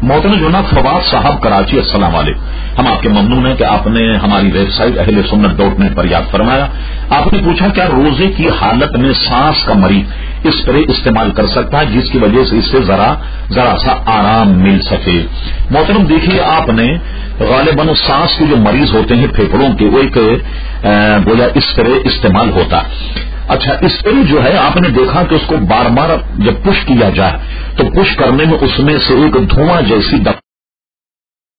मोहतरम जुनाद फवाद साहब कराची, अस्सलाम वालेकुम। हम आपके ममनून हैं कि आपने हमारी वेबसाइट ahlesunnat.net पर याद फरमाया। आपने पूछा क्या रोजे की हालत में सांस का मरीज स्प्रे इस्तेमाल कर सकता है जिसकी वजह से इससे जरा सा आराम मिल सके। मोहतरम देखिए, आपने गालिबन सांस के जो मरीज होते हैं फेफड़ों के, वो एक गोया स्प्रे इस्तेमाल होता है। अच्छा, स्प्रे जो है आपने देखा कि उसको बार बार जब पुश किया जाए तो पुश करने में उसमें से एक धुआं जैसी